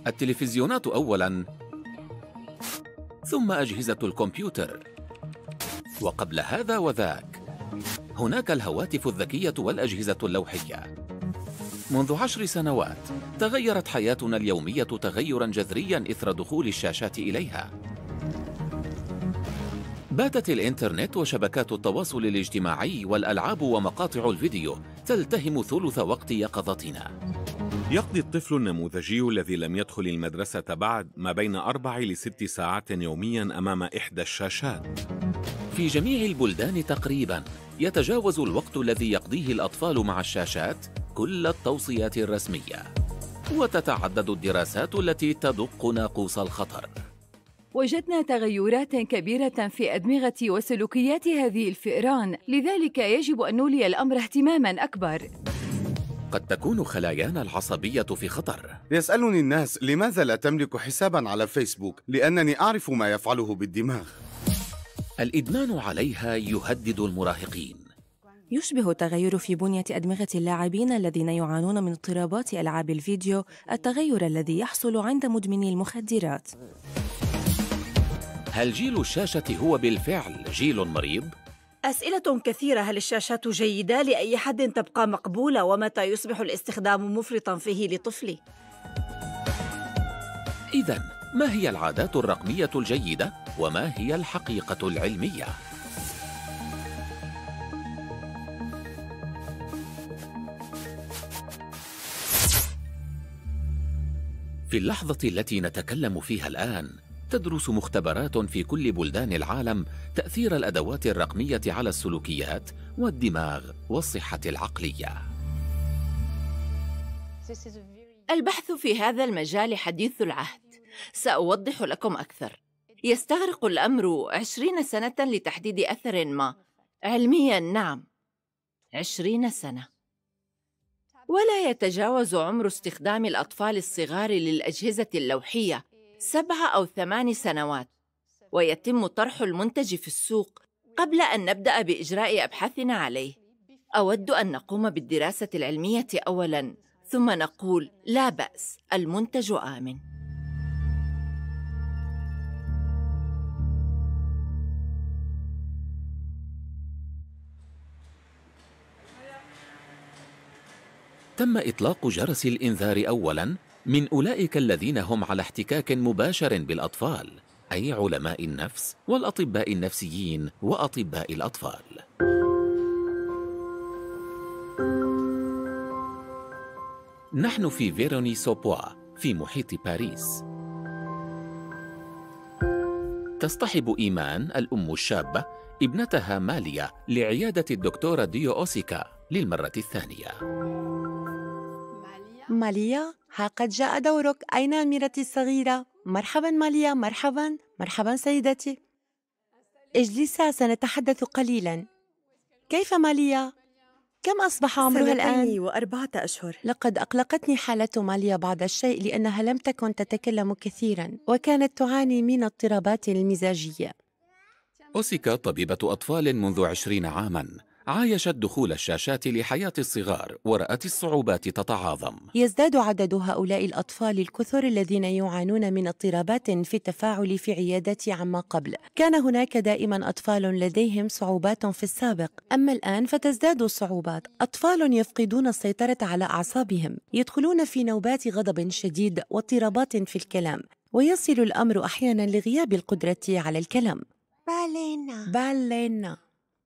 التلفزيونات أولاً، ثم أجهزة الكمبيوتر، وقبل هذا وذاك هناك الهواتف الذكية والأجهزة اللوحية. منذ 10 سنوات تغيرت حياتنا اليومية تغيراً جذرياً إثر دخول الشاشات إليها. باتت الإنترنت وشبكات التواصل الاجتماعي والألعاب ومقاطع الفيديو تلتهم ثلث وقت يقظتنا. يقضي الطفل النموذجي الذي لم يدخل المدرسة بعد ما بين 4 ل 6 ساعات يومياً أمام إحدى الشاشات. في جميع البلدان تقريباً يتجاوز الوقت الذي يقضيه الأطفال مع الشاشات كل التوصيات الرسمية، وتتعدد الدراسات التي تدق ناقوس الخطر. وجدنا تغيرات كبيرة في أدمغة وسلوكيات هذه الفئران، لذلك يجب أن نولي الأمر اهتماماً أكبر. قد تكون خلايانا العصبية في خطر. يسألني الناس لماذا لا تملك حساباً على فيسبوك؟ لأنني أعرف ما يفعله بالدماغ. الإدمان عليها يهدد المراهقين. يشبه التغير في بنية أدمغة اللاعبين الذين يعانون من اضطرابات ألعاب الفيديو التغير الذي يحصل عند مدمني المخدرات. هل جيل الشاشة هو بالفعل جيل مريض؟ أسئلة كثيرة. هل الشاشات جيدة؟ لأي حد تبقى مقبولة؟ ومتى يصبح الاستخدام مفرطاً فيه لطفلي؟ إذن ما هي العادات الرقمية الجيدة؟ وما هي الحقيقة العلمية؟ في اللحظة التي نتكلم فيها الآن، تدرس مختبرات في كل بلدان العالم تأثير الأدوات الرقمية على السلوكيات والدماغ والصحة العقلية. البحث في هذا المجال حديث العهد. سأوضح لكم أكثر. يستغرق الأمر 20 سنة لتحديد أثر ما. علمياً نعم، 20 سنة. ولا يتجاوز عمر استخدام الأطفال الصغار للأجهزة اللوحية 7 أو 8 سنوات، ويتم طرح المنتج في السوق قبل أن نبدأ بإجراء أبحاثنا عليه. أود أن نقوم بالدراسة العلمية أولاً، ثم نقول لا بأس، المنتج آمن. تم إطلاق جرس الإنذار أولاً من أولئك الذين هم على احتكاك مباشر بالأطفال، أي علماء النفس والأطباء النفسيين وأطباء الأطفال. نحن في فيروني سوبوا في محيط باريس. تصطحب إيمان الأم الشابة ابنتها ماليا لعيادة الدكتورة ديو أوسيكا للمرة الثانية. ماليا، ها قد جاء دورك. أين أميرتي الصغيرة؟ مرحباً ماليا، مرحباً. مرحباً سيدتي. اجلسا، سنتحدث قليلاً. كيف ماليا؟ كم أصبح عمرها الآن؟ 2 و4 أشهر. لقد أقلقتني حالة ماليا بعض الشيء، لأنها لم تكن تتكلم كثيراً وكانت تعاني من اضطرابات المزاجية. أوسيكا طبيبة أطفال منذ 20 عاماً، عايشت دخول الشاشات لحياة الصغار ورأت الصعوبات تتعاظم. يزداد عدد هؤلاء الأطفال الكثر الذين يعانون من اضطرابات في التفاعل في عيادتي عما قبل. كان هناك دائما أطفال لديهم صعوبات في السابق، أما الآن فتزداد الصعوبات. أطفال يفقدون السيطرة على أعصابهم، يدخلون في نوبات غضب شديد واضطرابات في الكلام، ويصل الأمر أحيانا لغياب القدرة على الكلام. بالينا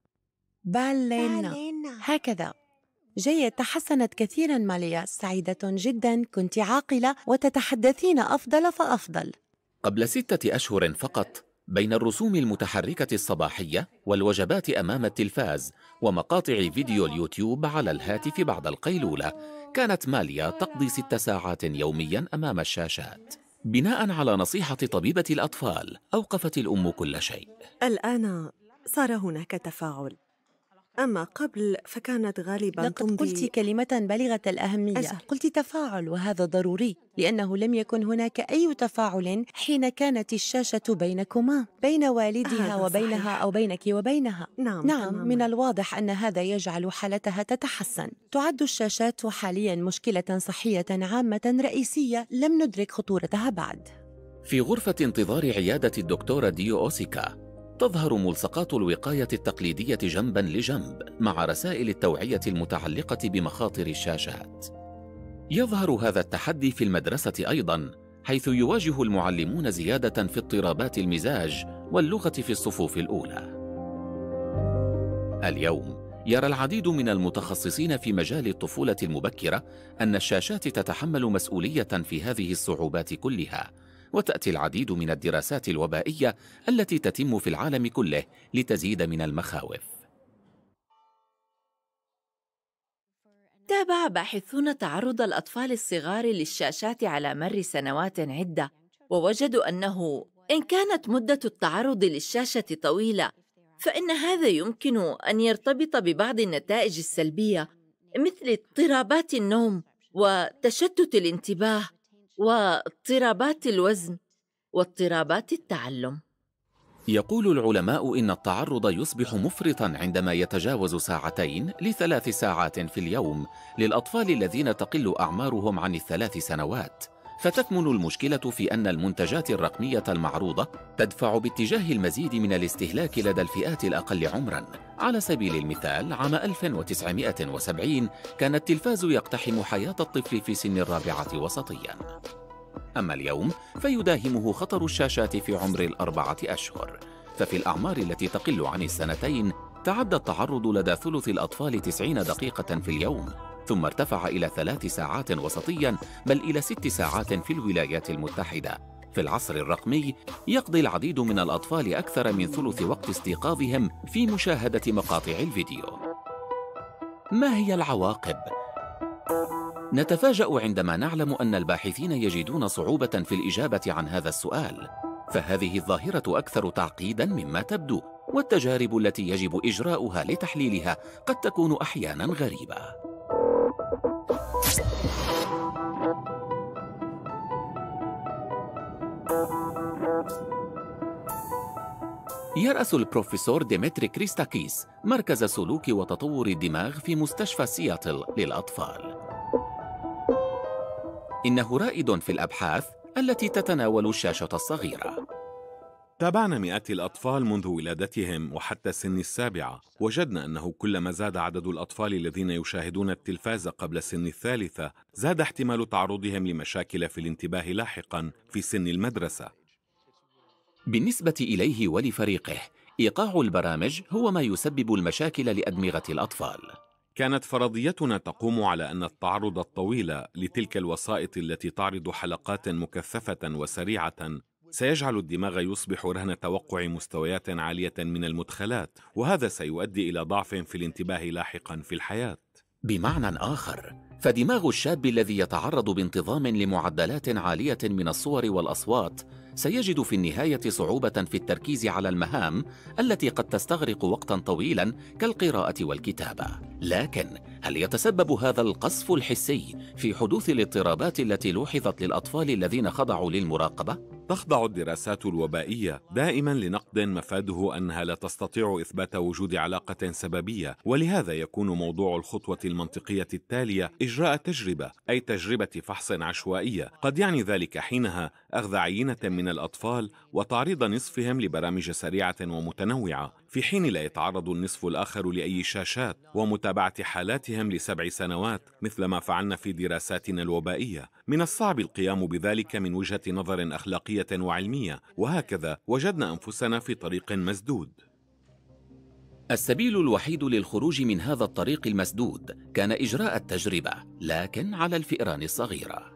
هكذا. جيد، تحسنت كثيرا ماليا، سعيدة جدا. كنت عاقلة وتتحدثين أفضل فأفضل. قبل 6 أشهر فقط، بين الرسوم المتحركة الصباحية والوجبات أمام التلفاز ومقاطع فيديو اليوتيوب على الهاتف بعد القيلولة، كانت ماليا تقضي 6 ساعات يوميا أمام الشاشات. بناء على نصيحة طبيبة الأطفال، أوقفت الأم كل شيء. الآن صار هناك تفاعل. أما قبل فكانت غالباً لقد تمضي. قلت كلمة بالغة الأهمية. قلت تفاعل، وهذا ضروري لأنه لم يكن هناك أي تفاعل حين كانت الشاشة بينكما، بين والدها وبينها صحيح. أو بينك وبينها. نعم من الواضح أن هذا يجعل حالتها تتحسن. تعد الشاشات حاليا مشكلة صحية عامة رئيسية لم ندرك خطورتها بعد. في غرفة انتظار عيادة الدكتورة ديو أوسيكا تظهر ملصقات الوقاية التقليدية جنباً لجنب مع رسائل التوعية المتعلقة بمخاطر الشاشات. يظهر هذا التحدي في المدرسة أيضاً، حيث يواجه المعلمون زيادة في اضطرابات المزاج واللغة في الصفوف الأولى. اليوم يرى العديد من المتخصصين في مجال الطفولة المبكرة أن الشاشات تتحمل مسؤولية في هذه الصعوبات كلها، وتأتي العديد من الدراسات الوبائية التي تتم في العالم كله لتزيد من المخاوف. تابع باحثون تعرض الأطفال الصغار للشاشات على مر سنوات عدة، ووجدوا أنه إن كانت مدة التعرض للشاشة طويلة فإن هذا يمكن أن يرتبط ببعض النتائج السلبية مثل اضطرابات النوم وتشتت الانتباه واضطرابات الوزن واضطرابات التعلم. يقول العلماء إن التعرض يصبح مفرطاً عندما يتجاوز 2 ل3 ساعات في اليوم للأطفال الذين تقل أعمارهم عن 3 سنوات، فتكمن المشكلة في أن المنتجات الرقمية المعروضة تدفع باتجاه المزيد من الاستهلاك لدى الفئات الأقل عمراً. على سبيل المثال، عام 1970 كان التلفاز يقتحم حياة الطفل في سن 4 وسطياً. أما اليوم فيداهمه خطر الشاشات في عمر 4 أشهر، ففي الأعمار التي تقل عن 2 تعدى التعرض لدى ثلث الأطفال 90 دقيقة في اليوم، ثم ارتفع إلى 3 ساعات وسطياً، بل إلى 6 ساعات في الولايات المتحدة. في العصر الرقمي يقضي العديد من الأطفال أكثر من ثلث وقت استيقاظهم في مشاهدة مقاطع الفيديو. ما هي العواقب؟ نتفاجأ عندما نعلم أن الباحثين يجدون صعوبة في الإجابة عن هذا السؤال، فهذه الظاهرة أكثر تعقيداً مما تبدو، والتجارب التي يجب إجراؤها لتحليلها قد تكون أحياناً غريبة. يرأس البروفيسور ديمتري كريستاكيس مركز سلوك وتطور الدماغ في مستشفى سياتل للأطفال. إنه رائد في الأبحاث التي تتناول الشاشة الصغيرة. تابعنا مئات الأطفال منذ ولادتهم وحتى سن 7. وجدنا أنه كلما زاد عدد الأطفال الذين يشاهدون التلفاز قبل سن 3 زاد احتمال تعرضهم لمشاكل في الانتباه لاحقاً في سن المدرسة. بالنسبة إليه ولفريقه، إيقاع البرامج هو ما يسبب المشاكل لأدمغة الأطفال. كانت فرضيتنا تقوم على أن التعرض الطويل لتلك الوسائط التي تعرض حلقات مكثفة وسريعة سيجعل الدماغ يصبح رهن توقع مستويات عالية من المدخلات، وهذا سيؤدي إلى ضعف في الانتباه لاحقا في الحياة. بمعنى آخر، فدماغ الشاب الذي يتعرض بانتظام لمعدلات عالية من الصور والأصوات سيجد في النهاية صعوبة في التركيز على المهام التي قد تستغرق وقتا طويلا كالقراءة والكتابة. لكن هل يتسبب هذا القصف الحسي في حدوث الاضطرابات التي لوحظت للأطفال الذين خضعوا للمراقبة؟ تخضع الدراسات الوبائية دائما لنقد مفاده أنها لا تستطيع إثبات وجود علاقة سببية، ولهذا يكون موضوع الخطوة المنطقية التالية إجراء تجربة، أي تجربة فحص عشوائية. قد يعني ذلك حينها أخذ عينة من الأطفال وتعريض نصفهم لبرامج سريعة ومتنوعة، في حين لا يتعرض النصف الآخر لأي شاشات، ومتابعة حالاتهم ل7 سنوات مثل ما فعلنا في دراساتنا الوبائية. من الصعب القيام بذلك من وجهة نظر أخلاقية وعلمية، وهكذا وجدنا أنفسنا في طريق مسدود. السبيل الوحيد للخروج من هذا الطريق المسدود كان إجراء التجربة، لكن على الفئران الصغيرة.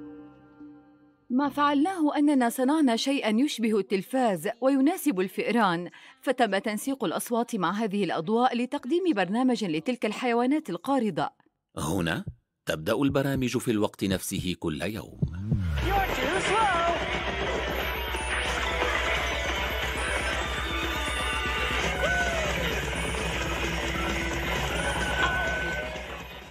ما فعلناه أننا صنعنا شيئاً يشبه التلفاز ويناسب الفئران، فتم تنسيق الأصوات مع هذه الأضواء لتقديم برنامج لتلك الحيوانات القارضة. هنا تبدأ البرامج في الوقت نفسه كل يوم.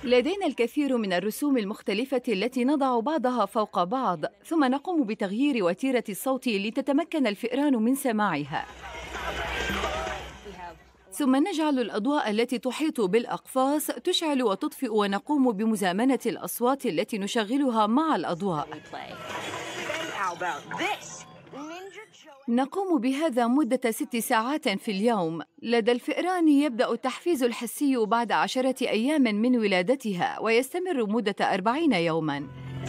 لدينا الكثير من الرسوم المختلفة التي نضع بعضها فوق بعض، ثم نقوم بتغيير وتيرة الصوت لتتمكن الفئران من سماعها. ثم نجعل الأضواء التي تحيط بالأقفاص تشعل وتطفئ، ونقوم بمزامنة الأصوات التي نشغلها مع الأضواء. نقوم بهذا مدة 6 ساعات في اليوم. لدى الفئران يبدأ التحفيز الحسي بعد 10 أيام من ولادتها، ويستمر مدة 40 يوماً.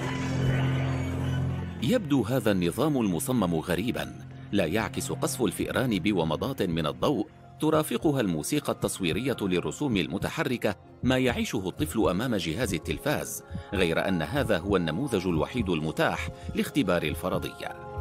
يبدو هذا النظام المصمم غريباً، لا يعكس قصف الفئران بومضات من الضوء ترافقها الموسيقى التصويرية للرسوم المتحركة ما يعيشه الطفل أمام جهاز التلفاز، غير أن هذا هو النموذج الوحيد المتاح لاختبار الفرضية.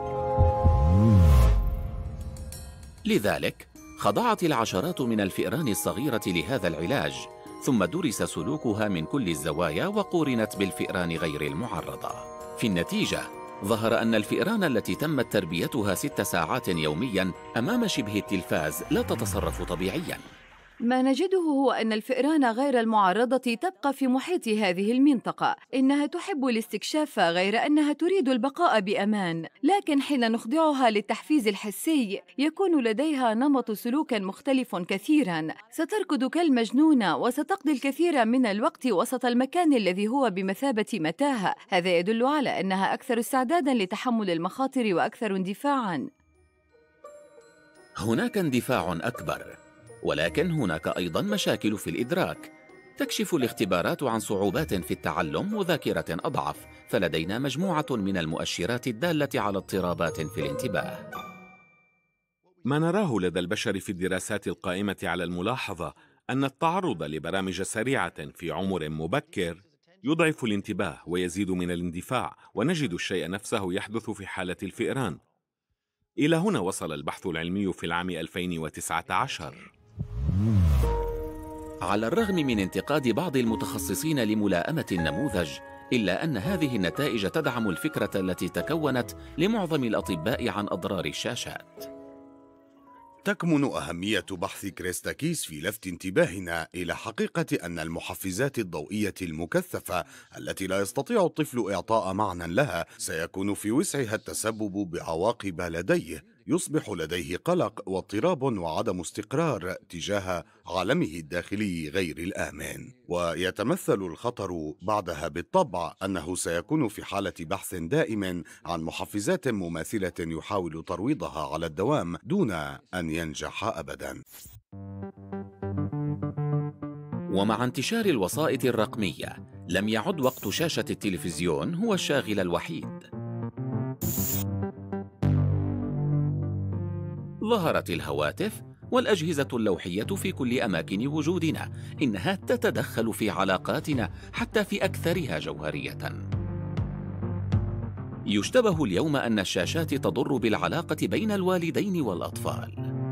لذلك خضعت العشرات من الفئران الصغيرة لهذا العلاج، ثم درس سلوكها من كل الزوايا وقورنت بالفئران غير المعرضة. في النتيجة ظهر أن الفئران التي تمت تربيتها 6 ساعات يومياً أمام شبه التلفاز لا تتصرف طبيعياً. ما نجده هو أن الفئران غير المعرضة تبقى في محيط هذه المنطقة. إنها تحب الاستكشاف، غير أنها تريد البقاء بأمان. لكن حين نخضعها للتحفيز الحسي يكون لديها نمط سلوك مختلف كثيراً. ستركض كالمجنونة، وستقضي الكثير من الوقت وسط المكان الذي هو بمثابة متاهة. هذا يدل على أنها أكثر استعداداً لتحمل المخاطر وأكثر اندفاعاً. هناك اندفاع أكبر، ولكن هناك أيضاً مشاكل في الإدراك. تكشف الاختبارات عن صعوبات في التعلم وذاكرة أضعف، فلدينا مجموعة من المؤشرات الدالة على اضطرابات في الانتباه. ما نراه لدى البشر في الدراسات القائمة على الملاحظة أن التعرض لبرامج سريعة في عمر مبكر يضعف الانتباه ويزيد من الاندفاع، ونجد الشيء نفسه يحدث في حالة الفئران. إلى هنا وصل البحث العلمي في العام 2019. على الرغم من انتقاد بعض المتخصصين لملائمة النموذج، إلا أن هذه النتائج تدعم الفكرة التي تكونت لمعظم الأطباء عن أضرار الشاشات. تكمن أهمية بحث كريستاكيس في لفت انتباهنا إلى حقيقة أن المحفزات الضوئية المكثفة التي لا يستطيع الطفل إعطاء معنى لها سيكون في وسعها التسبب بعواقب لديه. يصبح لديه قلق واضطراب وعدم استقرار تجاه عالمه الداخلي غير الآمن، ويتمثل الخطر بعدها بالطبع أنه سيكون في حالة بحث دائم عن محفزات مماثلة يحاول ترويضها على الدوام دون أن ينجح أبدا. ومع انتشار الوسائط الرقمية لم يعد وقت شاشة التلفزيون هو الشاغل الوحيد. ظهرت الهواتف والأجهزة اللوحية في كل أماكن وجودنا. إنها تتدخل في علاقاتنا حتى في أكثرها جوهرية. يشتبه اليوم أن الشاشات تضر بالعلاقة بين الوالدين والأطفال.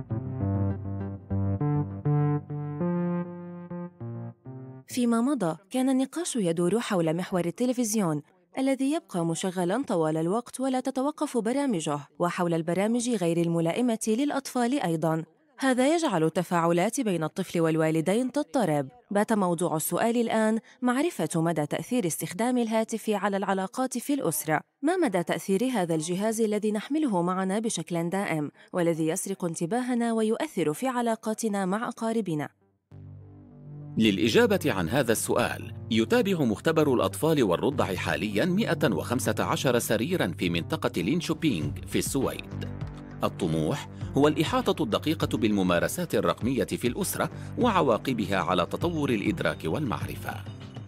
فيما مضى كان النقاش يدور حول محور التلفزيون الذي يبقى مشغلاً طوال الوقت ولا تتوقف برامجه، وحول البرامج غير الملائمة للأطفال أيضاً. هذا يجعل التفاعلات بين الطفل والوالدين تضطرب. بات موضوع السؤال الآن معرفة مدى تأثير استخدام الهاتف على العلاقات في الأسرة. ما مدى تأثير هذا الجهاز الذي نحمله معنا بشكل دائم، والذي يسرق انتباهنا ويؤثر في علاقاتنا مع أقاربنا؟ للإجابة عن هذا السؤال يتابع مختبر الأطفال والرضع حالياً 115 سريراً في منطقة لينشوبينغ في السويد. الطموح هو الإحاطة الدقيقة بالممارسات الرقمية في الأسرة وعواقبها على تطور الإدراك والمعرفة.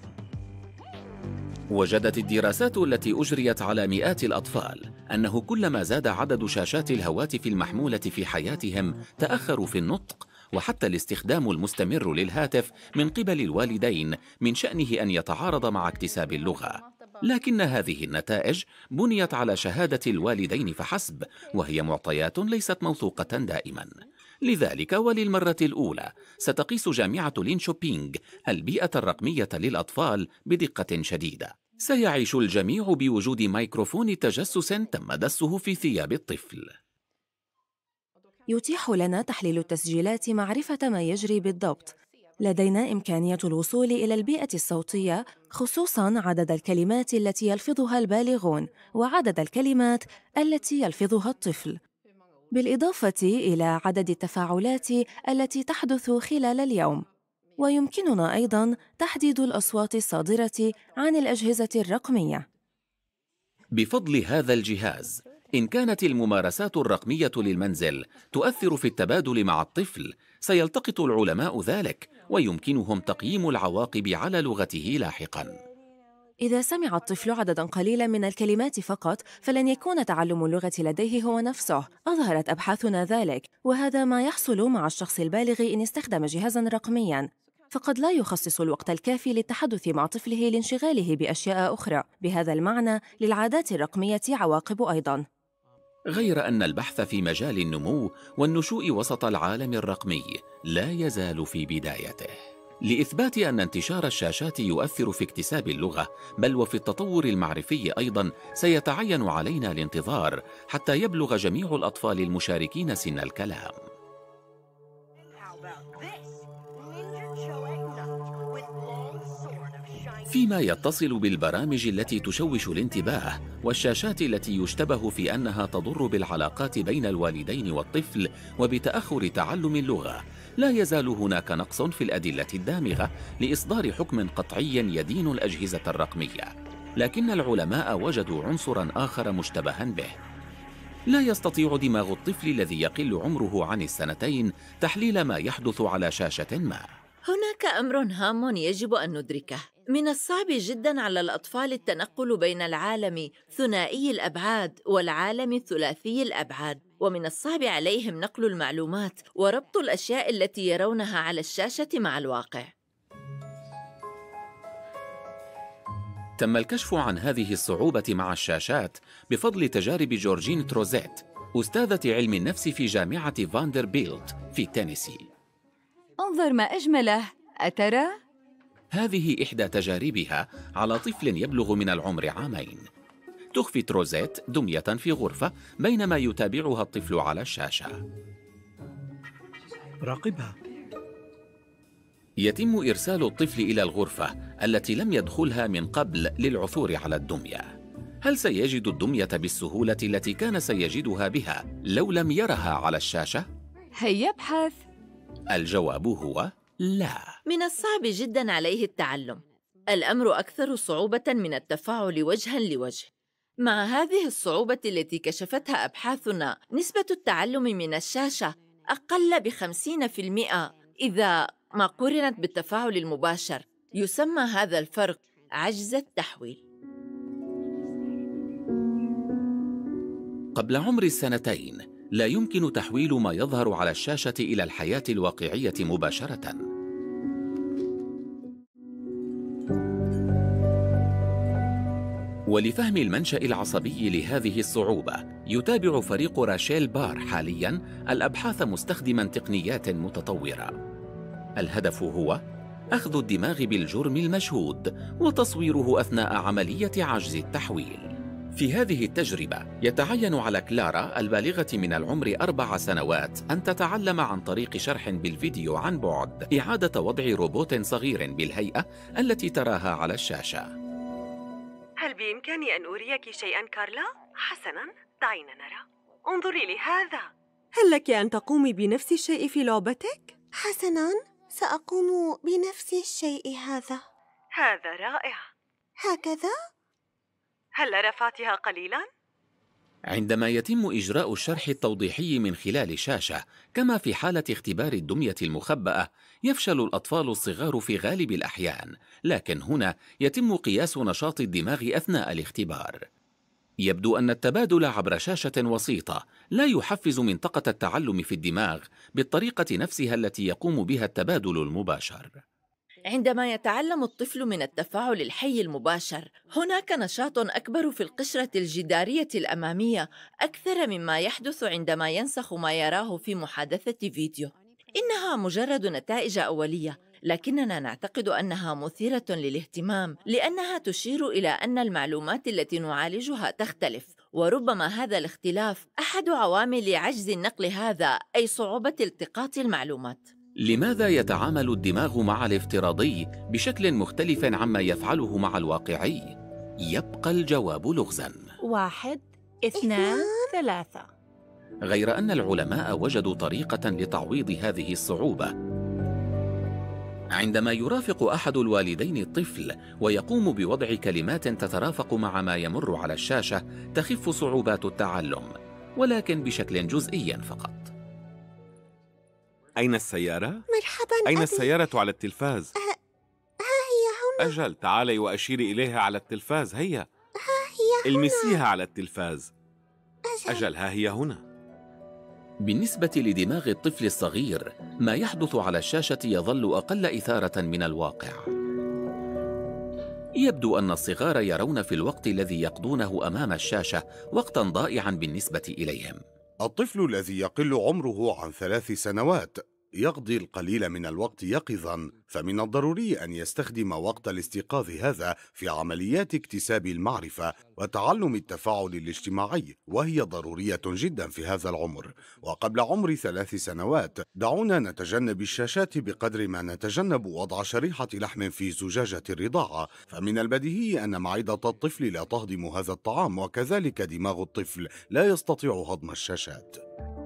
وجدت الدراسات التي أجريت على مئات الأطفال أنه كلما زاد عدد شاشات الهواتف المحمولة في حياتهم تأخروا في النطق، وحتى الاستخدام المستمر للهاتف من قبل الوالدين من شأنه أن يتعارض مع اكتساب اللغة. لكن هذه النتائج بنيت على شهادة الوالدين فحسب، وهي معطيات ليست موثوقة دائما. لذلك وللمرة الأولى ستقيس جامعة لينشوبينغ البيئة الرقمية للأطفال بدقة شديدة. سيعيش الجميع بوجود ميكروفون تجسس تم دسه في ثياب الطفل. يتيح لنا تحليل التسجيلات معرفة ما يجري بالضبط. لدينا إمكانية الوصول إلى البيئة الصوتية، خصوصاً عدد الكلمات التي يلفظها البالغون وعدد الكلمات التي يلفظها الطفل، بالإضافة إلى عدد التفاعلات التي تحدث خلال اليوم. ويمكننا أيضاً تحديد الأصوات الصادرة عن الأجهزة الرقمية. بفضل هذا الجهاز، إن كانت الممارسات الرقمية للمنزل تؤثر في التبادل مع الطفل، سيلتقط العلماء ذلك ويمكنهم تقييم العواقب على لغته لاحقاً. إذا سمع الطفل عدداً قليلاً من الكلمات فقط، فلن يكون تعلم اللغة لديه هو نفسه. أظهرت أبحاثنا ذلك، وهذا ما يحصل مع الشخص البالغ إن استخدم جهازاً رقمياً، فقد لا يخصص الوقت الكافي للتحدث مع طفله لانشغاله بأشياء أخرى. بهذا المعنى للعادات الرقمية عواقب أيضاً. غير أن البحث في مجال النمو والنشوء وسط العالم الرقمي لا يزال في بدايته. لإثبات أن انتشار الشاشات يؤثر في اكتساب اللغة بل وفي التطور المعرفي أيضاً، سيتعين علينا الانتظار حتى يبلغ جميع الأطفال المشاركين سن الكلام. فيما يتصل بالبرامج التي تشوش الانتباه والشاشات التي يشتبه في أنها تضر بالعلاقات بين الوالدين والطفل وبتأخر تعلم اللغة، لا يزال هناك نقص في الأدلة الدامغة لإصدار حكم قطعي يدين الأجهزة الرقمية. لكن العلماء وجدوا عنصراً آخر مشتبها به. لا يستطيع دماغ الطفل الذي يقل عمره عن 2 تحليل ما يحدث على شاشة ما. هناك أمر هام يجب أن ندركه. من الصعب جداً على الأطفال التنقل بين العالم ثنائي الأبعاد والعالم ثلاثي الأبعاد، ومن الصعب عليهم نقل المعلومات وربط الأشياء التي يرونها على الشاشة مع الواقع. تم الكشف عن هذه الصعوبة مع الشاشات بفضل تجارب جورجين تروزيت، أستاذة علم النفس في جامعة فاندربيلت في تينيسي. انظر ما أجمله، أترى؟ هذه إحدى تجاربها على طفل يبلغ من العمر 2 عام. تخفي تروزيت دمية في غرفة بينما يتابعها الطفل على الشاشة. راقبها. يتم إرسال الطفل إلى الغرفة التي لم يدخلها من قبل للعثور على الدمية. هل سيجد الدمية بالسهولة التي كان سيجدها بها لو لم يرها على الشاشة؟ هيا ابحث. الجواب هو لا. من الصعب جداً عليه التعلم. الأمر أكثر صعوبة من التفاعل وجهاً لوجه. مع هذه الصعوبة التي كشفتها أبحاثنا، نسبة التعلم من الشاشة أقل ب50% إذا ما قُرنت بالتفاعل المباشر. يسمى هذا الفرق عجز التحويل. قبل عمر 2 لا يمكن تحويل ما يظهر على الشاشة إلى الحياة الواقعية مباشرة. ولفهم المنشأ العصبي لهذه الصعوبة، يتابع فريق راشيل بار حالياً الأبحاث مستخدماً تقنيات متطورة. الهدف هو أخذ الدماغ بالجرم المشهود وتصويره أثناء عملية عجز التحويل. في هذه التجربة يتعين على كلارا البالغة من العمر 4 سنوات أن تتعلم عن طريق شرح بالفيديو عن بعد إعادة وضع روبوت صغير بالهيئة التي تراها على الشاشة. هل بإمكاني أن أريك شيئاً كارلا؟ حسناً، دعينا نرى. انظري لهذا. هل لك أن تقومي بنفس الشيء في لعبتك؟ حسناً، سأقوم بنفس الشيء هذا. هذا رائع. هكذا؟ هل رفعتها قليلاً؟ عندما يتم إجراء الشرح التوضيحي من خلال شاشة، كما في حالة اختبار الدمية المخبأة، يفشل الأطفال الصغار في غالب الأحيان، لكن هنا يتم قياس نشاط الدماغ أثناء الاختبار. يبدو أن التبادل عبر شاشة وسيطة لا يحفز منطقة التعلم في الدماغ بالطريقة نفسها التي يقوم بها التبادل المباشر. عندما يتعلم الطفل من التفاعل الحي المباشر، هناك نشاط أكبر في القشرة الجدارية الأمامية أكثر مما يحدث عندما ينسخ ما يراه في محادثة فيديو. إنها مجرد نتائج أولية، لكننا نعتقد أنها مثيرة للاهتمام لأنها تشير إلى أن المعلومات التي نعالجها تختلف، وربما هذا الاختلاف أحد عوامل عجز النقل هذا، أي صعوبة التقاط المعلومات. لماذا يتعامل الدماغ مع الافتراضي بشكل مختلف عما يفعله مع الواقعي؟ يبقى الجواب لغزاً. 1 2 3. غير أن العلماء وجدوا طريقة لتعويض هذه الصعوبة. عندما يرافق أحد الوالدين الطفل ويقوم بوضع كلمات تترافق مع ما يمر على الشاشة، تخف صعوبات التعلم، ولكن بشكل جزئي فقط. أين السيارة؟ مرحبا أين أبي. السيارة على التلفاز؟ ها هي هنا. أجل، تعالي وأشيري إليها على التلفاز. هيا، ها هي هنا. المسيها على التلفاز. أجل، ها هي هنا. بالنسبة لدماغ الطفل الصغير، ما يحدث على الشاشة يظل أقل إثارة من الواقع. يبدو أن الصغار يرون في الوقت الذي يقضونه أمام الشاشة وقتاً ضائعاً بالنسبة إليهم. الطفل الذي يقل عمره عن 3 سنوات يقضي القليل من الوقت يقظاً، فمن الضروري أن يستخدم وقت الاستيقاظ هذا في عمليات اكتساب المعرفة وتعلم التفاعل الاجتماعي، وهي ضرورية جدا في هذا العمر. وقبل عمر 3 سنوات دعونا نتجنب الشاشات بقدر ما نتجنب وضع شريحة لحم في زجاجة الرضاعة، فمن البديهي أن معدة الطفل لا تهضم هذا الطعام، وكذلك دماغ الطفل لا يستطيع هضم الشاشات.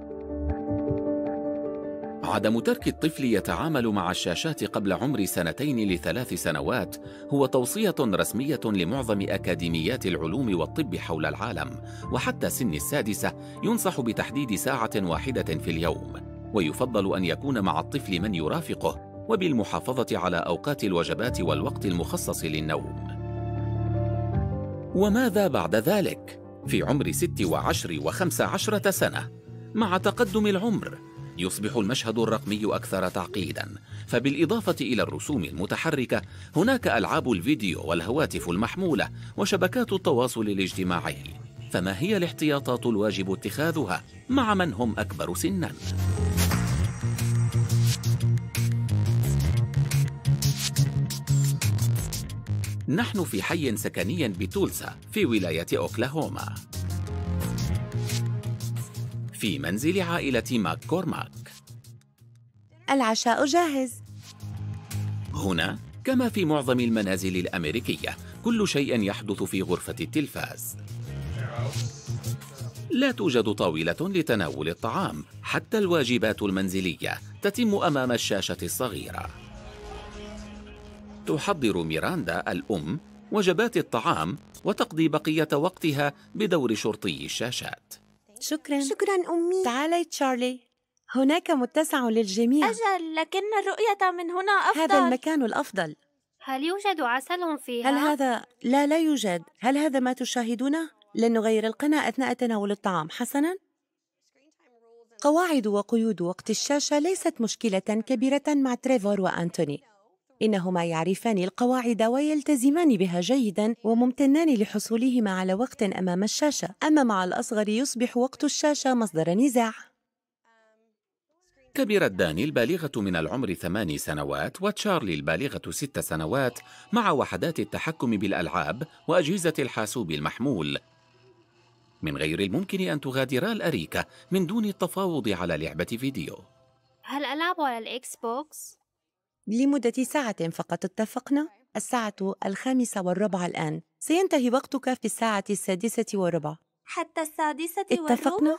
عدم ترك الطفل يتعامل مع الشاشات قبل عمر 2 ل3 سنوات هو توصية رسمية لمعظم أكاديميات العلوم والطب حول العالم، وحتى سن 6 ينصح بتحديد ساعة واحدة في اليوم، ويفضل أن يكون مع الطفل من يرافقه، وبالمحافظة على أوقات الوجبات والوقت المخصص للنوم. وماذا بعد ذلك؟ في عمر 6 و10 و15 سنة، مع تقدم العمر يصبح المشهد الرقمي أكثر تعقيداً، فبالإضافة إلى الرسوم المتحركة هناك ألعاب الفيديو والهواتف المحمولة وشبكات التواصل الاجتماعي. فما هي الاحتياطات الواجب اتخاذها مع من هم أكبر سناً؟ نحن في حي سكني بتولسا في ولاية أوكلاهوما، في منزل عائلة ماك كورماك. العشاء جاهز. هنا كما في معظم المنازل الأمريكية كل شيء يحدث في غرفة التلفاز. لا توجد طاولة لتناول الطعام، حتى الواجبات المنزلية تتم أمام الشاشة الصغيرة. تحضر ميراندا الأم وجبات الطعام وتقضي بقية وقتها بدور شرطي الشاشات. شكراً أمي. تعالي تشارلي، هناك متسع للجميع. أجل، لكن الرؤية من هنا أفضل. هذا المكان الأفضل. هل يوجد عسل فيها؟ هل هذا؟ لا يوجد. هل هذا ما تشاهدونه؟ لن نغير القناة أثناء تناول الطعام، حسناً؟ قواعد وقيود وقت الشاشة ليست مشكلة كبيرة مع تريفور وأنتوني. إنهما يعرفان القواعد ويلتزمان بها جيداً وممتنان لحصولهما على وقت أمام الشاشة، أما مع الأصغر يصبح وقت الشاشة مصدر نزاع. كبرت داني البالغة من العمر 8 سنوات وتشارلي البالغة 6 سنوات مع وحدات التحكم بالألعاب وأجهزة الحاسوب المحمول. من غير الممكن أن تغادرا الأريكة من دون التفاوض على لعبة فيديو. هل ألعب على الإكس بوكس؟ لمدة ساعة فقط، اتفقنا؟ الساعة 5:15 الآن، سينتهي وقتك في الساعة 6:15. حتى 6:15؟ اتفقنا؟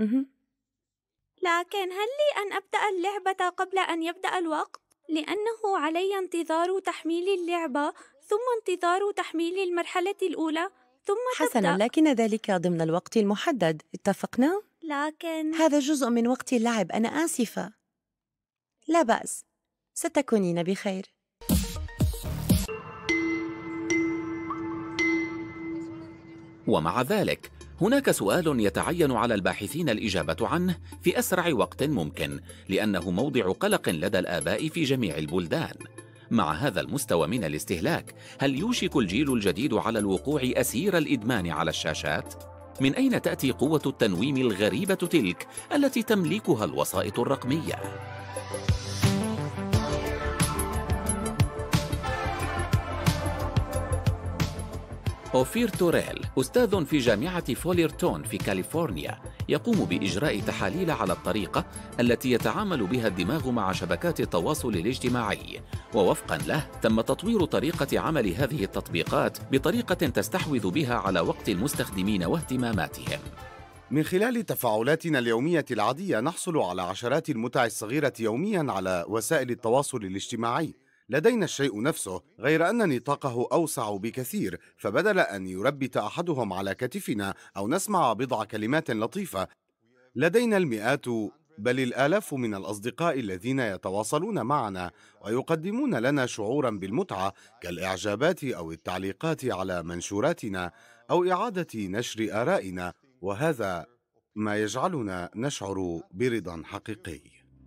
لكن هل لي أن أبدأ اللعبة قبل أن يبدأ الوقت؟ لأنه علي انتظار تحميل اللعبة، ثم انتظار تحميل المرحلة الأولى، ثم حسناً، تبدأ. لكن ذلك ضمن الوقت المحدد، اتفقنا؟ لكن هذا جزء من وقت اللعب، أنا آسفة. لا بأس، ستكونين بخير. ومع ذلك هناك سؤال يتعين على الباحثين الإجابة عنه في أسرع وقت ممكن، لأنه موضع قلق لدى الآباء في جميع البلدان. مع هذا المستوى من الاستهلاك، هل يوشك الجيل الجديد على الوقوع أسير الإدمان على الشاشات؟ من أين تأتي قوة التنويم الغريبة تلك التي تملكها الوسائط الرقمية؟ أوفير توريل أستاذ في جامعة فوليرتون في كاليفورنيا يقوم بإجراء تحاليل على الطريقة التي يتعامل بها الدماغ مع شبكات التواصل الاجتماعي، ووفقا له تم تطوير طريقة عمل هذه التطبيقات بطريقة تستحوذ بها على وقت المستخدمين واهتماماتهم. من خلال تفاعلاتنا اليومية العادية نحصل على عشرات المتع الصغيرة يومياً على وسائل التواصل الاجتماعي. لدينا الشيء نفسه، غير أن نطاقه أوسع بكثير، فبدل أن يربت أحدهم على كتفنا أو نسمع بضع كلمات لطيفة، لدينا المئات بل الآلاف من الأصدقاء الذين يتواصلون معنا ويقدمون لنا شعوراً بالمتعة كالإعجابات أو التعليقات على منشوراتنا أو إعادة نشر آرائنا، وهذا ما يجعلنا نشعر برضا حقيقي.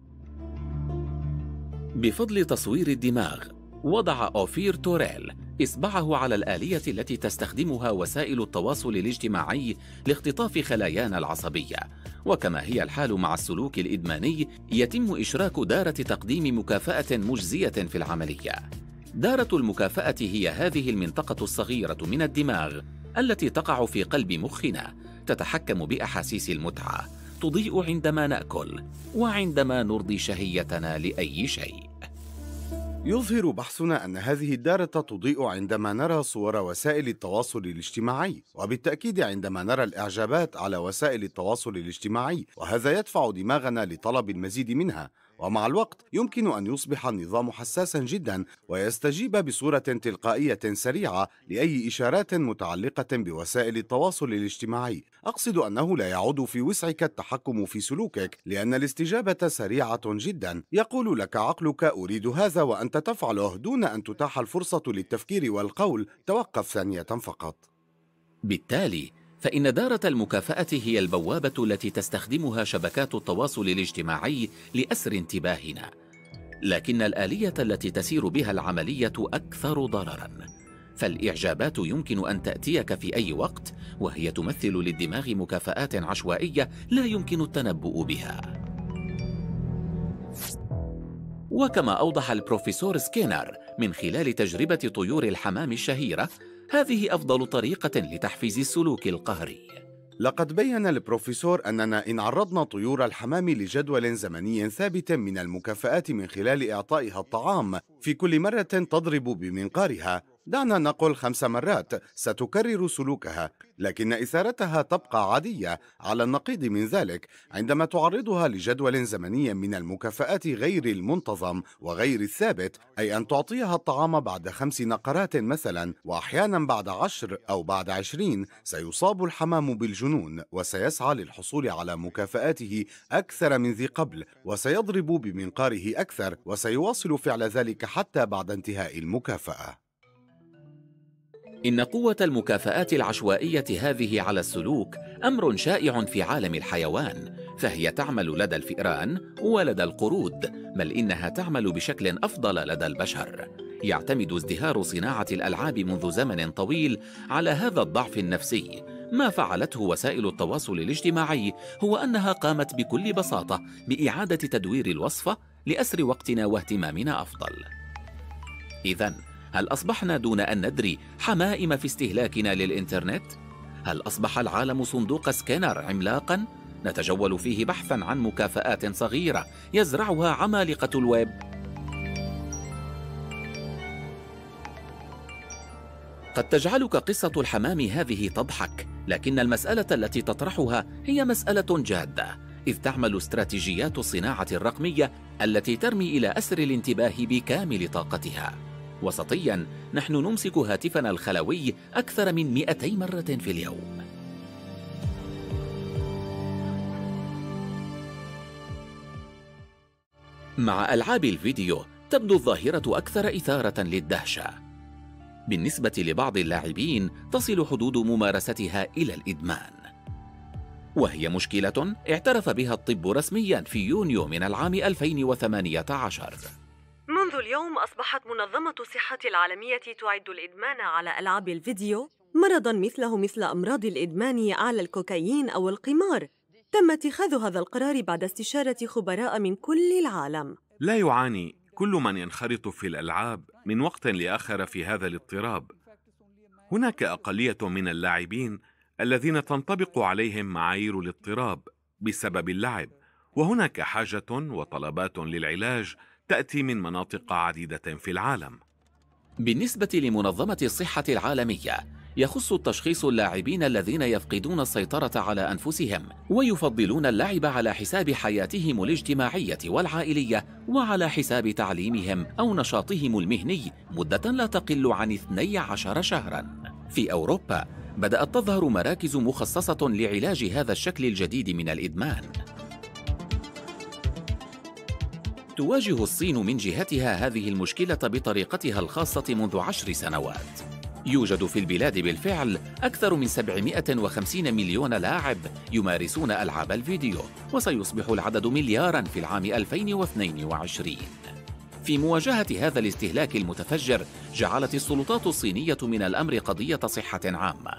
بفضل تصوير الدماغ، وضع أوفير توريل إصبعه على الآلية التي تستخدمها وسائل التواصل الاجتماعي لاختطاف خلايانا العصبية. وكما هي الحال مع السلوك الإدماني، يتم إشراك دارة تقديم مكافأة مجزية في العملية. دارة المكافأة هي هذه المنطقة الصغيرة من الدماغ التي تقع في قلب مخنا، تتحكم بأحاسيس المتعة، تضيء عندما نأكل وعندما نرضي شهيتنا لأي شيء. يظهر بحثنا أن هذه الدارة تضيء عندما نرى صور وسائل التواصل الاجتماعي، وبالتأكيد عندما نرى الإعجابات على وسائل التواصل الاجتماعي، وهذا يدفع دماغنا لطلب المزيد منها. ومع الوقت يمكن أن يصبح النظام حساساً جداً ويستجيب بصورة تلقائية سريعة لأي إشارات متعلقة بوسائل التواصل الاجتماعي. أقصد أنه لا يعود في وسعك التحكم في سلوكك، لأن الاستجابة سريعة جداً. يقول لك عقلك أريد هذا وأنت تفعله دون أن تتاح الفرصة للتفكير والقول توقف ثانية فقط. بالتالي فإن دارة المكافأة هي البوابة التي تستخدمها شبكات التواصل الاجتماعي لأسر انتباهنا، لكن الآلية التي تسير بها العملية أكثر ضرراً. فالإعجابات يمكن أن تأتيك في أي وقت، وهي تمثل للدماغ مكافآت عشوائية لا يمكن التنبؤ بها. وكما أوضح البروفيسور سكينر من خلال تجربة طيور الحمام الشهيرة، هذه أفضل طريقة لتحفيز السلوك القهري. لقد بيّن البروفيسور أننا إن عرضنا طيور الحمام لجدول زمني ثابت من المكافآت من خلال إعطائها الطعام في كل مرة تضرب بمنقارها، دعنا نقل 5 مرات، ستكرر سلوكها، لكن إثارتها تبقى عادية. على النقيض من ذلك، عندما تعرضها لجدول زمني من المكافآت غير المنتظم وغير الثابت، أي أن تعطيها الطعام بعد 5 نقرات مثلا، وأحيانا بعد 10 أو بعد 20، سيصاب الحمام بالجنون وسيسعى للحصول على مكافآته أكثر من ذي قبل، وسيضرب بمنقاره أكثر، وسيواصل فعل ذلك حتى بعد انتهاء المكافأة. إن قوة المكافآت العشوائية هذه على السلوك أمر شائع في عالم الحيوان، فهي تعمل لدى الفئران ولدى القرود، بل إنها تعمل بشكل أفضل لدى البشر. يعتمد ازدهار صناعة الألعاب منذ زمن طويل على هذا الضعف النفسي. ما فعلته وسائل التواصل الاجتماعي هو أنها قامت بكل بساطة بإعادة تدوير الوصفة لأسر وقتنا واهتمامنا أفضل. إذن هل أصبحنا دون أن ندري حمائم في استهلاكنا للإنترنت؟ هل أصبح العالم صندوق سكينر عملاقاً نتجول فيه بحثاً عن مكافآت صغيرة يزرعها عمالقة الويب؟ قد تجعلك قصة الحمام هذه تضحك، لكن المسألة التي تطرحها هي مسألة جادة، إذ تعمل استراتيجيات الصناعة الرقمية التي ترمي إلى أسر الانتباه بكامل طاقتها. وسطياً نحن نمسك هاتفنا الخلوي أكثر من 200 مرة في اليوم. مع ألعاب الفيديو تبدو الظاهرة أكثر إثارة للدهشة. بالنسبة لبعض اللاعبين تصل حدود ممارستها إلى الإدمان، وهي مشكلة اعترف بها الطب رسمياً في يونيو من العام 2018. منذ اليوم أصبحت منظمة الصحة العالمية تعد الإدمان على ألعاب الفيديو مرضاً مثل أمراض الإدمان على الكوكايين أو القمار. تم اتخاذ هذا القرار بعد استشارة خبراء من كل العالم. لا يعاني كل من ينخرط في الألعاب من وقت لآخر في هذا الاضطراب، هناك أقلية من اللاعبين الذين تنطبق عليهم معايير الاضطراب بسبب اللعب، وهناك حاجة وطلبات للعلاج تأتي من مناطق عديدة في العالم. بالنسبة لمنظمة الصحة العالمية، يخص التشخيص اللاعبين الذين يفقدون السيطرة على أنفسهم ويفضلون اللعب على حساب حياتهم الاجتماعية والعائلية وعلى حساب تعليمهم أو نشاطهم المهني مدة لا تقل عن 12 شهراً. في أوروبا بدأت تظهر مراكز مخصصة لعلاج هذا الشكل الجديد من الإدمان. تواجه الصين من جهتها هذه المشكلة بطريقتها الخاصة منذ 10 سنوات. يوجد في البلاد بالفعل أكثر من 750 مليون لاعب يمارسون ألعاب الفيديو، وسيصبح العدد ملياراً في العام 2022. في مواجهة هذا الاستهلاك المتفجر، جعلت السلطات الصينية من الأمر قضية صحة عامة.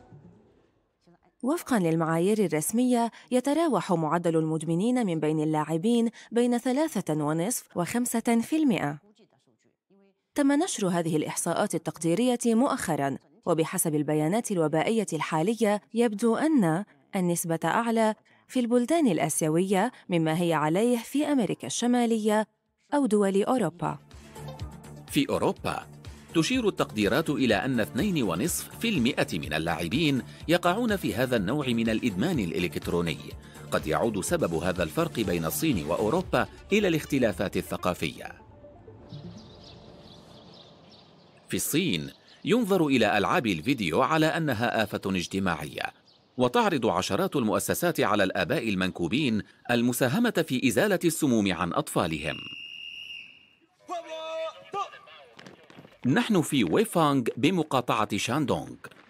وفقاً للمعايير الرسمية، يتراوح معدل المدمنين من بين اللاعبين بين 3.5% و5%. تم نشر هذه الإحصاءات التقديرية مؤخراً، وبحسب البيانات الوبائية الحالية يبدو أن النسبة أعلى في البلدان الآسيوية مما هي عليه في أمريكا الشمالية أو دول أوروبا. في أوروبا تشير التقديرات إلى أن 2.5% من اللاعبين يقعون في هذا النوع من الإدمان الإلكتروني. قد يعود سبب هذا الفرق بين الصين وأوروبا إلى الاختلافات الثقافية. في الصين ينظر إلى ألعاب الفيديو على أنها آفة اجتماعية، وتعرض عشرات المؤسسات على الآباء المنكوبين المساهمة في إزالة السموم عن أطفالهم. نحن في ويفانغ بمقاطعة شاندونغ.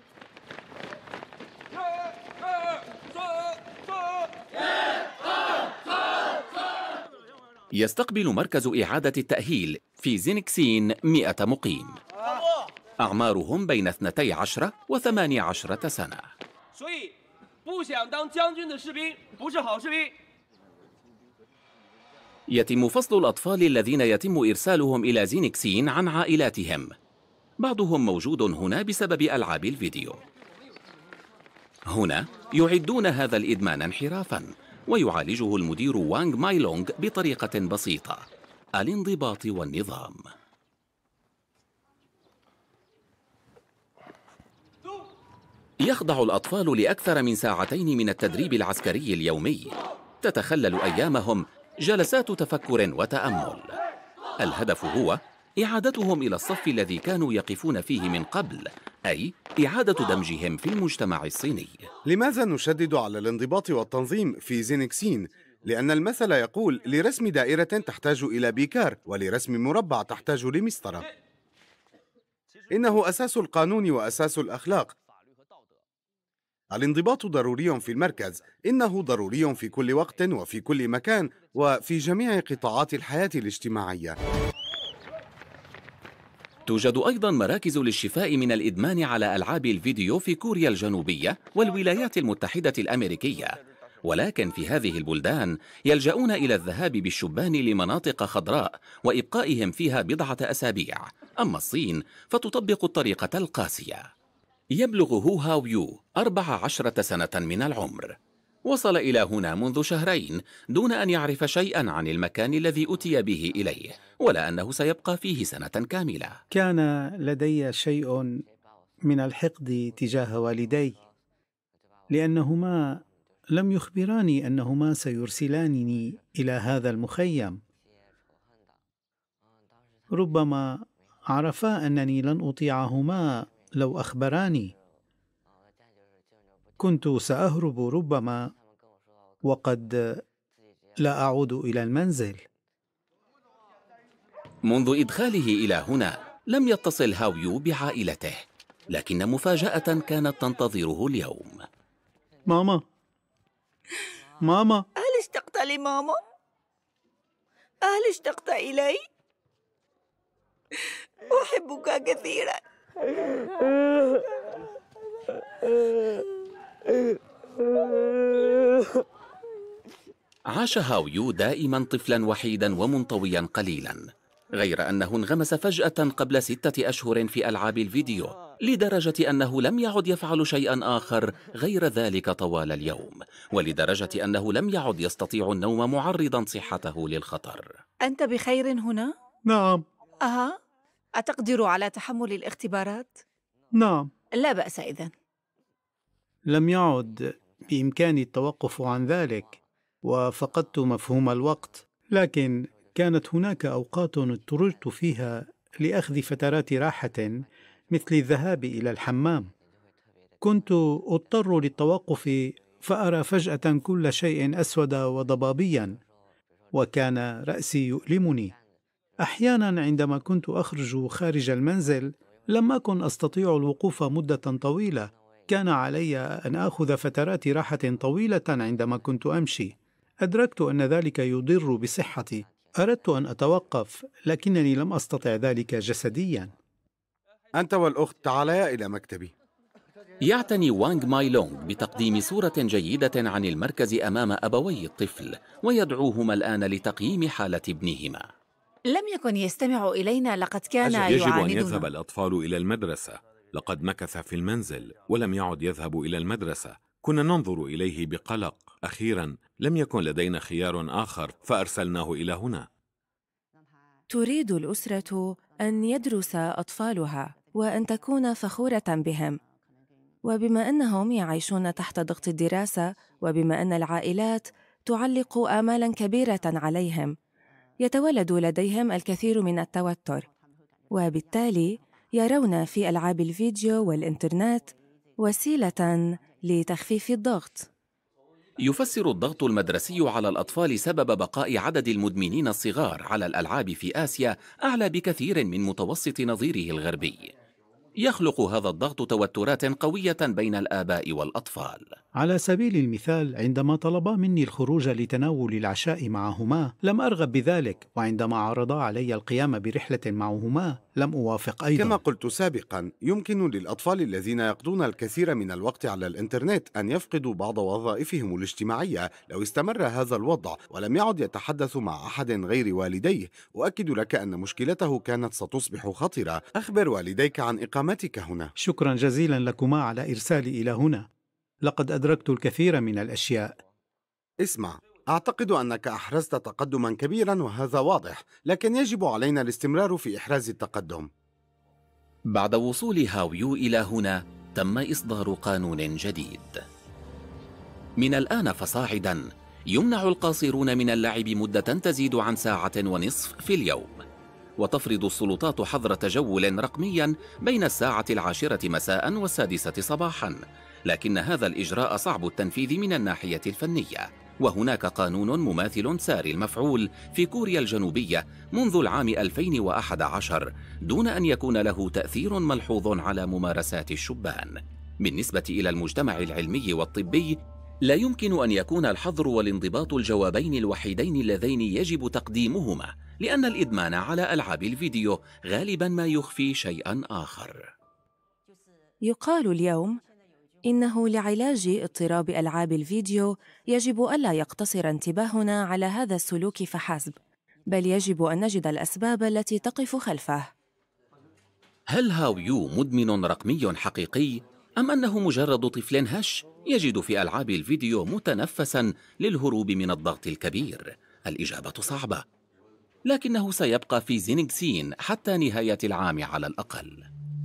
يستقبل مركز إعادة التأهيل في زينكسين 100 مقيم، أعمارهم بين 12 و18 سنة. يتم فصل الأطفال الذين يتم إرسالهم إلى زينكسين عن عائلاتهم. بعضهم موجود هنا بسبب ألعاب الفيديو. هنا يعدون هذا الإدمان انحرافاً، ويعالجه المدير وانغ مايلونغ بطريقة بسيطة: الانضباط والنظام. يخضع الأطفال لأكثر من 2 ساعات من التدريب العسكري اليومي. تتخلل أيامهم جلسات تفكر وتأمل. الهدف هو إعادتهم إلى الصف الذي كانوا يقفون فيه من قبل، أي إعادة دمجهم في المجتمع الصيني. لماذا نشدد على الانضباط والتنظيم في زينكسين؟ لأن المثل يقول: لرسم دائرة تحتاج إلى بيكار، ولرسم مربع تحتاج لمسطرة. إنه أساس القانون وأساس الأخلاق. الانضباط ضروري في المركز، إنه ضروري في كل وقت وفي كل مكان وفي جميع قطاعات الحياة الاجتماعية. توجد أيضاً مراكز للشفاء من الإدمان على ألعاب الفيديو في كوريا الجنوبية والولايات المتحدة الأمريكية، ولكن في هذه البلدان يلجؤون إلى الذهاب بالشبان لمناطق خضراء وإبقائهم فيها 10 أسابيع. أما الصين فتطبق الطريقة القاسية. يبلغ هو هاو يو 14 سنة من العمر. وصل إلى هنا منذ 2 شهرين دون أن يعرف شيئاً عن المكان الذي أتي به إليه، ولا أنه سيبقى فيه سنة كاملة. كان لدي شيء من الحقد تجاه والدي، لأنهما لم يخبراني أنهما سيرسلانني إلى هذا المخيم. ربما عرفا أنني لن أطيعهما لو أخبراني. كنت سأهرب ربما، وقد لا أعود إلى المنزل. منذ إدخاله إلى هنا لم يتصل هاو يو بعائلته، لكن مفاجأة كانت تنتظره اليوم. ماما، ماما، هل اشتقت لماما؟ هل اشتقت إلي؟ أحبك كثيرا. عاش هاو يو دائما طفلا وحيدا ومنطويا قليلا، غير أنه انغمس فجأة قبل 6 أشهر في ألعاب الفيديو لدرجة أنه لم يعد يفعل شيئا آخر غير ذلك طوال اليوم، ولدرجة أنه لم يعد يستطيع النوم معرضا صحته للخطر. أنت بخير هنا؟ نعم. أتقدر على تحمل الاختبارات؟ نعم. لا بأس إذن. لم يعد بإمكاني التوقف عن ذلك، وفقدت مفهوم الوقت، لكن كانت هناك أوقات اضطررت فيها لأخذ فترات راحة مثل الذهاب إلى الحمام. كنت أضطر للتوقف فأرى فجأة كل شيء أسود وضبابيا، وكان رأسي يؤلمني. أحيانا عندما كنت أخرج خارج المنزل لم أكن أستطيع الوقوف مدة طويلة، كان علي أن آخذ فترات راحة طويلة عندما كنت أمشي. أدركت أن ذلك يضر بصحتي، أردت أن أتوقف لكنني لم أستطع ذلك جسديا. أنت والأخت تعاليا إلى مكتبي. يعتني وانغ ماي لونغ بتقديم صورة جيدة عن المركز أمام أبوي الطفل، ويدعوهما الآن لتقييم حالة ابنهما. لم يكن يستمع إلينا، لقد كان يجب يعاندنا. أن يذهب الأطفال إلى المدرسة. لقد مكث في المنزل ولم يعد يذهب إلى المدرسة. كنا ننظر إليه بقلق. أخيرا لم يكن لدينا خيار آخر فأرسلناه إلى هنا. تريد الأسرة أن يدرس أطفالها وأن تكون فخورة بهم، وبما أنهم يعيشون تحت ضغط الدراسة، وبما أن العائلات تعلق آمالاً كبيرة عليهم، يتولد لديهم الكثير من التوتر، وبالتالي يرون في ألعاب الفيديو والإنترنت وسيلة لتخفيف الضغط. يفسر الضغط المدرسي على الأطفال سبب بقاء عدد المدمنين الصغار على الألعاب في آسيا أعلى بكثير من متوسط نظيره الغربي. يخلق هذا الضغط توترات قوية بين الآباء والأطفال. على سبيل المثال، عندما طلبا مني الخروج لتناول العشاء معهما لم أرغب بذلك، وعندما عرضا علي القيام برحلة معهما لم أوافق أيضا. كما قلت سابقا، يمكن للأطفال الذين يقضون الكثير من الوقت على الإنترنت أن يفقدوا بعض وظائفهم الاجتماعية لو استمر هذا الوضع ولم يعد يتحدث مع أحد غير والديه. أؤكد لك أن مشكلته كانت ستصبح خطرة. أخبر والديك عن إقامتك هنا. شكرا جزيلا لكما على إرسالي إلى هنا، لقد أدركت الكثير من الأشياء. اسمع، أعتقد أنك أحرزت تقدما كبيرا وهذا واضح، لكن يجب علينا الاستمرار في إحراز التقدم. بعد وصول هاويو إلى هنا تم إصدار قانون جديد. من الآن فصاعدا يمنع القاصرون من اللعب مدة تزيد عن 1.5 ساعة في اليوم، وتفرض السلطات حظر تجول رقميا بين 10:00 مساء و6 صباحا، لكن هذا الإجراء صعب التنفيذ من الناحية الفنية. وهناك قانون مماثل ساري المفعول في كوريا الجنوبية منذ العام 2011 دون أن يكون له تأثير ملحوظ على ممارسات الشبان. بالنسبة إلى المجتمع العلمي والطبي، لا يمكن أن يكون الحظر والانضباط الجوابين الوحيدين اللذين يجب تقديمهما، لأن الإدمان على ألعاب الفيديو غالباً ما يخفي شيئاً آخر. يقال اليوم إنه لعلاج اضطراب ألعاب الفيديو يجب ألا يقتصر انتباهنا على هذا السلوك فحسب، بل يجب أن نجد الأسباب التي تقف خلفه. هل هاويو مدمن رقمي حقيقي؟ أم أنه مجرد طفل هش يجد في ألعاب الفيديو متنفساً للهروب من الضغط الكبير؟ الإجابة صعبة، لكنه سيبقى في زينغسين حتى نهاية العام على الأقل.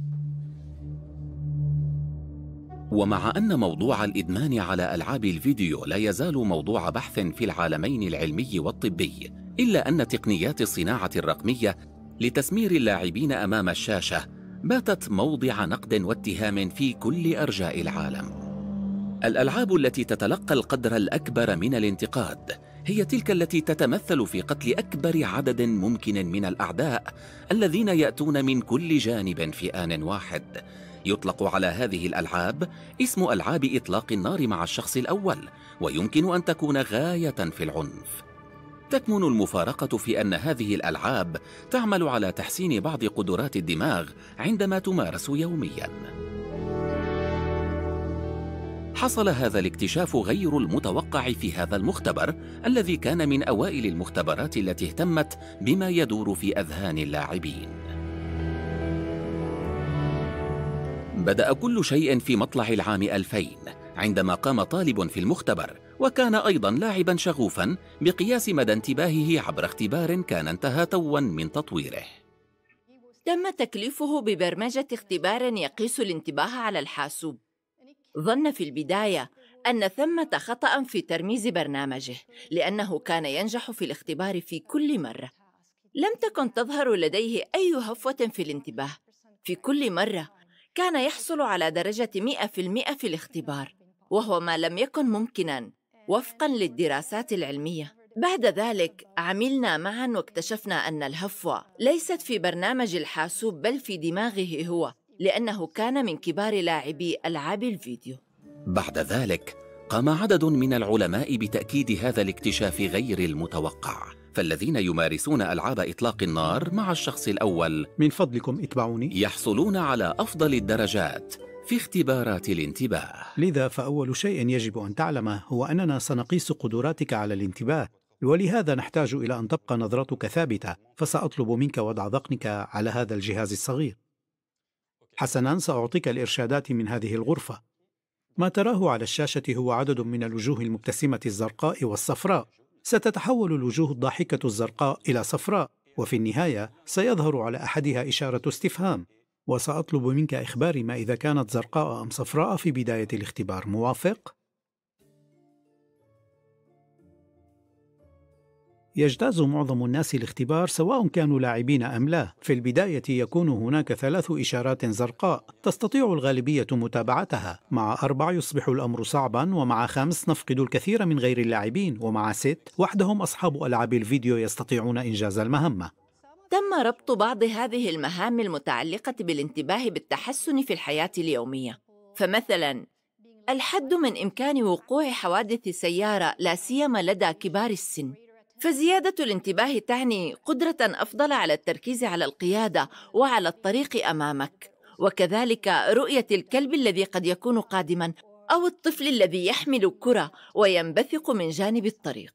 ومع أن موضوع الإدمان على ألعاب الفيديو لا يزال موضوع بحث في العالمين العلمي والطبي، إلا أن تقنيات الصناعة الرقمية لتسمير اللاعبين أمام الشاشة باتت موضع نقد واتهام في كل أرجاء العالم. الألعاب التي تتلقى القدر الأكبر من الانتقاد هي تلك التي تتمثل في قتل أكبر عدد ممكن من الأعداء الذين يأتون من كل جانب في آن واحد. يطلق على هذه الألعاب اسم ألعاب إطلاق النار مع الشخص الأول، ويمكن أن تكون غاية في العنف. تكمن المفارقة في أن هذه الألعاب تعمل على تحسين بعض قدرات الدماغ عندما تمارس يومياً. حصل هذا الاكتشاف غير المتوقع في هذا المختبر، الذي كان من أوائل المختبرات التي اهتمت بما يدور في أذهان اللاعبين. بدأ كل شيء في مطلع العام 2000 عندما قام طالب في المختبر، وكان أيضاً لاعباً شغوفاً بقياس مدى انتباهه عبر اختبار كان انتهى تواً من تطويره. تم تكليفه ببرمجة اختبار يقيس الانتباه على الحاسوب. ظن في البداية أن ثمة خطأ في ترميز برنامجه، لأنه كان ينجح في الاختبار في كل مرة. لم تكن تظهر لديه أي هفوة في الانتباه. في كل مرة كان يحصل على درجة 100% في الاختبار، وهو ما لم يكن ممكناً وفقاً للدراسات العلمية. بعد ذلك عملنا معاً واكتشفنا أن الهفوة ليست في برنامج الحاسوب بل في دماغه هو، لأنه كان من كبار لاعبي ألعاب الفيديو. بعد ذلك قام عدد من العلماء بتأكيد هذا الاكتشاف غير المتوقع، فالذين يمارسون ألعاب إطلاق النار مع الشخص الأول من فضلكم اتبعوني يحصلون على أفضل الدرجات في اختبارات الانتباه. لذا فأول شيء يجب أن تعلمه هو أننا سنقيس قدراتك على الانتباه، ولهذا نحتاج إلى أن تبقى نظرتك ثابتة. فسأطلب منك وضع ذقنك على هذا الجهاز الصغير. حسناً، سأعطيك الإرشادات من هذه الغرفة. ما تراه على الشاشة هو عدد من الوجوه المبتسمة الزرقاء والصفراء. ستتحول الوجوه الضاحكة الزرقاء إلى صفراء، وفي النهاية سيظهر على أحدها إشارة استفهام، وسأطلب منك إخباري ما إذا كانت زرقاء أم صفراء في بداية الاختبار. موافق؟ يجتاز معظم الناس الاختبار سواء كانوا لاعبين أم لا. في البداية يكون هناك 3 إشارات زرقاء تستطيع الغالبية متابعتها، مع 4 يصبح الأمر صعبا، ومع 5 نفقد الكثير من غير اللاعبين، ومع 6 وحدهم أصحاب ألعاب الفيديو يستطيعون إنجاز المهمة. تم ربط بعض هذه المهام المتعلقة بالانتباه بالتحسن في الحياة اليومية. فمثلاً الحد من إمكان وقوع حوادث سيارة لا سيما لدى كبار السن، فزيادة الانتباه تعني قدرة أفضل على التركيز على القيادة وعلى الطريق أمامك، وكذلك رؤية الكلب الذي قد يكون قادماً أو الطفل الذي يحمل كرة وينبثق من جانب الطريق.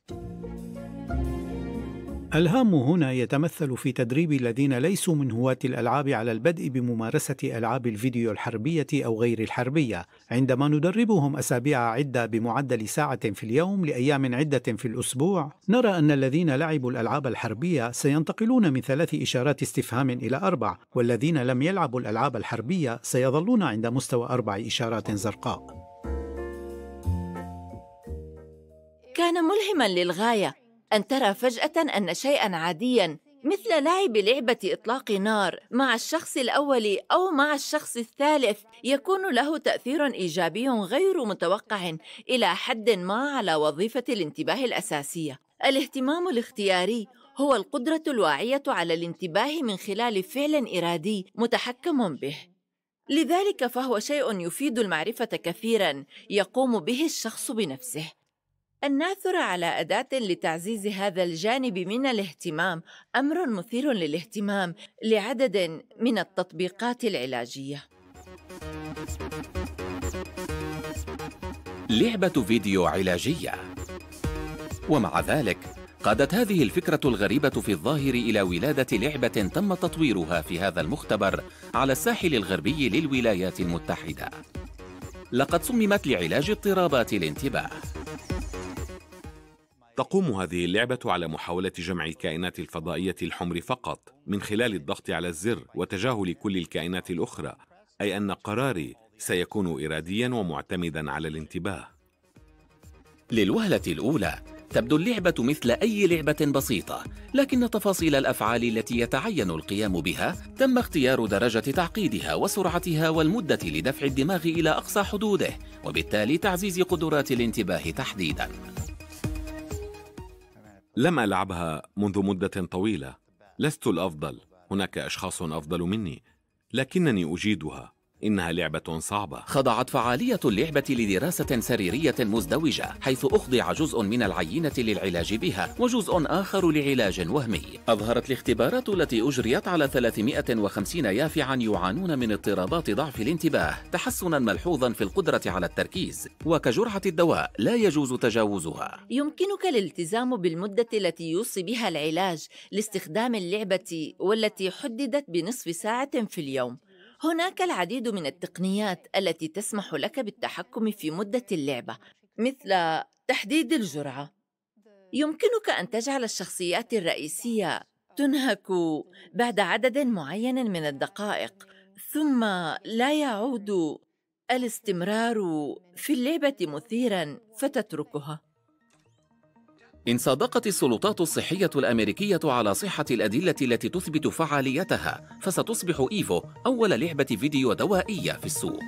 الهام هنا يتمثل في تدريب الذين ليسوا من هواة الألعاب على البدء بممارسة ألعاب الفيديو الحربية أو غير الحربية. عندما ندربهم أسابيع عدة بمعدل ساعة في اليوم لأيام عدة في الأسبوع، نرى أن الذين لعبوا الألعاب الحربية سينتقلون من 3 إشارات استفهام إلى 4، والذين لم يلعبوا الألعاب الحربية سيظلون عند مستوى 4 إشارات زرقاء. كان ملهماً للغاية أن ترى فجأة أن شيئاً عادياً مثل لعب لعبة إطلاق نار مع الشخص الأول أو مع الشخص الثالث يكون له تأثير إيجابي غير متوقع إلى حد ما على وظيفة الانتباه الأساسية. الاهتمام الاختياري هو القدرة الواعية على الانتباه من خلال فعل إرادي متحكم به. لذلك فهو شيء يفيد المعرفة كثيراً يقوم به الشخص بنفسه. الناثر على أداة لتعزيز هذا الجانب من الاهتمام أمر مثير للاهتمام لعدد من التطبيقات العلاجية. لعبة فيديو علاجية. ومع ذلك قادت هذه الفكرة الغريبة في الظاهر إلى ولادة لعبة تم تطويرها في هذا المختبر على الساحل الغربي للولايات المتحدة. لقد صممت لعلاج اضطرابات الانتباه. تقوم هذه اللعبة على محاولة جمع الكائنات الفضائية الحمر فقط من خلال الضغط على الزر وتجاهل كل الكائنات الأخرى، أي أن قراري سيكون إرادياً ومعتمداً على الانتباه. للوهلة الأولى تبدو اللعبة مثل أي لعبة بسيطة، لكن تفاصيل الأفعال التي يتعين القيام بها تم اختيار درجة تعقيدها وسرعتها والمدة لدفع الدماغ إلى أقصى حدوده، وبالتالي تعزيز قدرات الانتباه تحديداً. لم ألعبها منذ مدة طويلة، لست الأفضل، هناك أشخاص أفضل مني، لكنني أجيدها. إنها لعبة صعبة. خضعت فعالية اللعبة لدراسة سريرية مزدوجة، حيث أخضع جزء من العينة للعلاج بها وجزء آخر لعلاج وهمي. أظهرت الاختبارات التي أجريت على 350 يافعا يعانون من اضطرابات ضعف الانتباه تحسنا ملحوظا في القدرة على التركيز، وكجرعة الدواء لا يجوز تجاوزها. يمكنك الالتزام بالمدة التي يوصي بها العلاج لاستخدام اللعبة، والتي حددت بنصف ساعة في اليوم، هناك العديد من التقنيات التي تسمح لك بالتحكم في مدة اللعبة، مثل تحديد الجرعة. يمكنك أن تجعل الشخصيات الرئيسية تنهك بعد عدد معين من الدقائق، ثم لا يعود الاستمرار في اللعبة مثيراً فتتركها. إن صادقت السلطات الصحية الأمريكية على صحة الأدلة التي تثبت فعاليتها، فستصبح إيفو أول لعبة فيديو دوائية في السوق.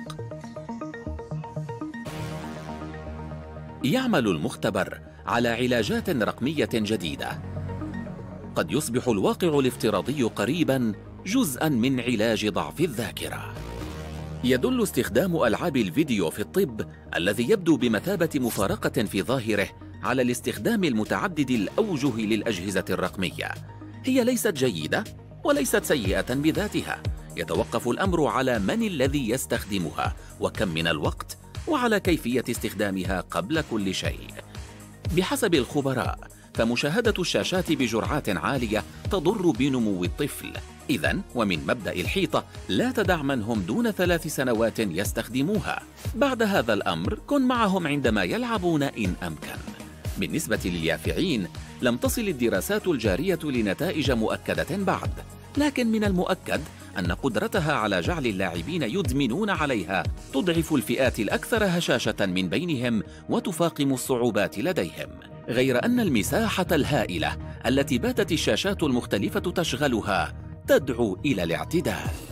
يعمل المختبر على علاجات رقمية جديدة. قد يصبح الواقع الافتراضي قريباً جزءاً من علاج ضعف الذاكرة. يدل استخدام ألعاب الفيديو في الطب، الذي يبدو بمثابة مفارقة في ظاهره، على الاستخدام المتعدد الأوجه للأجهزة الرقمية. هي ليست جيدة وليست سيئة بذاتها، يتوقف الأمر على من الذي يستخدمها وكم من الوقت، وعلى كيفية استخدامها قبل كل شيء. بحسب الخبراء، فمشاهدة الشاشات بجرعات عالية تضر بنمو الطفل. إذن ومن مبدأ الحيطة لا تدع من هم دون 3 سنوات يستخدموها. بعد هذا الأمر كن معهم عندما يلعبون إن أمكن. بالنسبة لليافعين، لم تصل الدراسات الجارية لنتائج مؤكدة بعد، لكن من المؤكد أن قدرتها على جعل اللاعبين يدمنون عليها تضعف الفئات الأكثر هشاشة من بينهم وتفاقم الصعوبات لديهم. غير أن المساحة الهائلة التي باتت الشاشات المختلفة تشغلها تدعو إلى الاعتدال.